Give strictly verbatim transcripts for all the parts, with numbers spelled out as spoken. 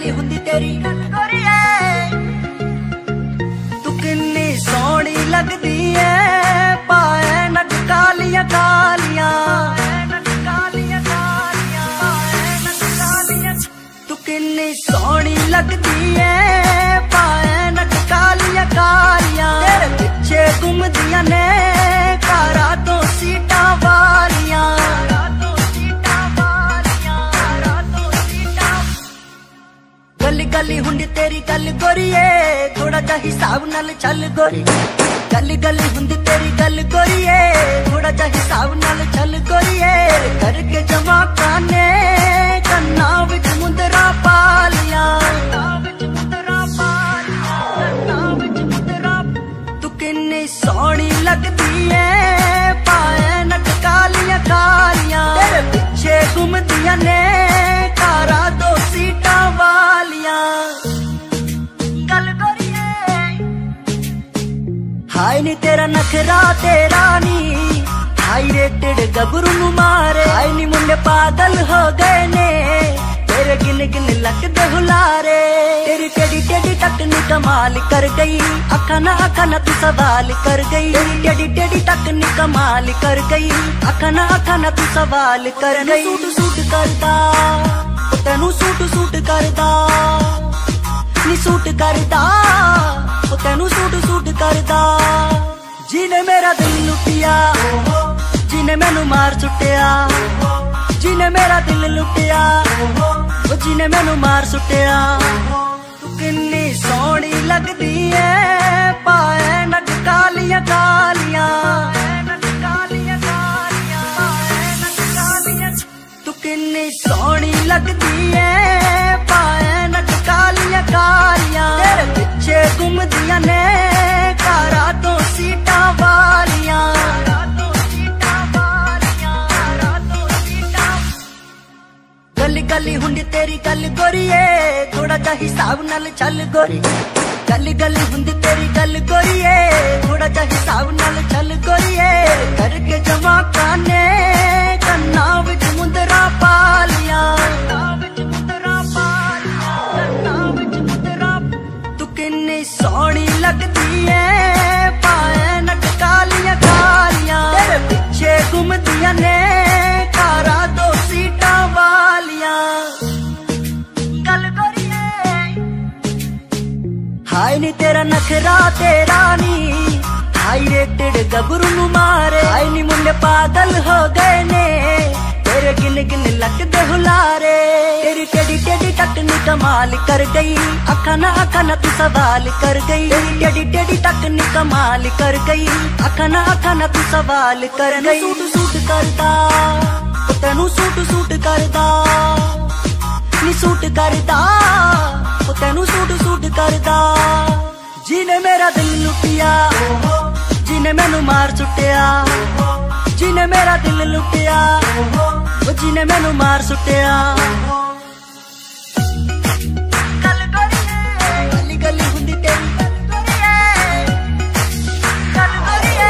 गली हुंदी तेरी गोरिए तू किन्नी सोहनी लगदी है पाए नक कालियां कालियां तू किन्नी सोहनी लगदी है पाए नक कालियां कालियां तेरे पिछे घूमदियां ने कारा तो सीटा वालियां गली गली हुंदी तेरी गल गोरिए थोड़ा जा हिसाब नाल चल गोरी गली गली हुंदी तेरी गल गोरिए थोड़ा जा हिसाब नाल चल गोरिए करके जमा काने कन्ना विच मुंदरा पालियां तू किन्नी सोहनी लगदी है पाए नक कालियां कालियां तेरे पिछे घूमदियां ने कारा दो सीटा वालियां गल गोरिए हाय नी तेरा नखरा तेरा नी हाई रेटेड गबरू नू मारे हाय नी मुंडे पागल हो गए ने तेरे गिन गिन लगदे हुलारे तेरी टेडी टेडी टकनी कमाल कर गई अखा ना अखा ना तू सवाल कर गई तेरी टेडी टेडी टकनी कमाल कर गई अखा ना अखा ना तू सवाल कर गई सूट सूट करदा तेनू सूट सूट करदा नी सूट करदा तेनू सूट सूट करदा जिने मेरा दिल लुटिया जिने मैनू मार सुटिया जिने मेरा दिल लुटिया वो जिने मैनू मार सुटिया तू किन्नी सोहनी लगदी है पाए नक कालियां कालियां तू किन्नी सोहनी लगदी है पाए नक कालियां कालियां तेरे पिछे घूमदियां ने कारा तो सीटा वालियां गली गली हुंदी तेरी गल गोरिए थोड़ा जा हिसाब नाल चल गोरी गली गली हुंदी तेरी गल गोरिए थोड़ा जा हिसाब नाल चल गोरिए करके जमा काने कन्ना विच मुंदरा पालियां तू किन्नी सोहनी लगदी है पाए नक कालियां कालियां तेरे पिछे घूमदियां ने कारा दो सीटा वालियां गल गोरिए हाय नी तेरा नखरा तेरा नी हाई रेटेड गबरू नू मारे हाय नी मुंडे पागल हो गए ने तेरे गिन गिन लगदे हुलारे तेरी टेडी टेडी टकनी कमाल कर गई अखा ना अखा ना तू सवाल कर गई तेरी टेडी टेडी टकनी कमाल कर गई अखा ना अखा ना तू सवाल कर गई सूट सूट करदा तेनू सूट सूट करदा नी सूट करदा तेनू सूट सूट करदा जिने मेरा दिल लुटिया जिने मैनू मार सुटिया जिने मेरा दिल लुटिया वो जिने मैनू मार सुटिया गल गोरिए गली गली हुंदी तेरी गल गोरिए गल गोरिए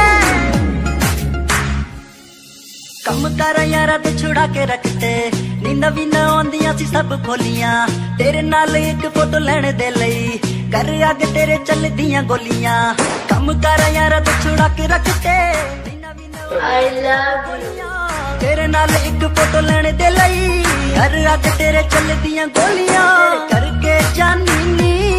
कम कर यारा ते छुड़ा के रखते नी नवी न आंदियां सी सब खोलियां तेरे नाल एक फोटो लेने दे लई कर अग तेरे चलदियां गोलियां कम कर यारा ते छुड़ा के रखते I love you तेरे नाल एक फोटो लेने दे लई हर अग तेरे चलदियां गोलियां करके जानी नी